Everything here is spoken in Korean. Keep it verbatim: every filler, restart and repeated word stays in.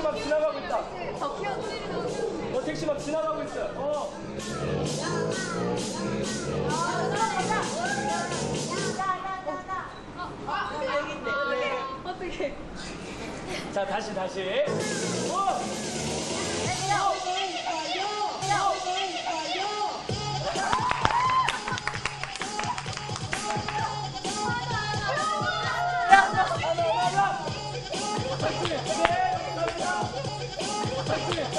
막 지나가고 있다. 더 키워. 어, 택시 막 지나가고 있어. 어. 어떻게? 자, 다시, 다시. 어! 파이팅!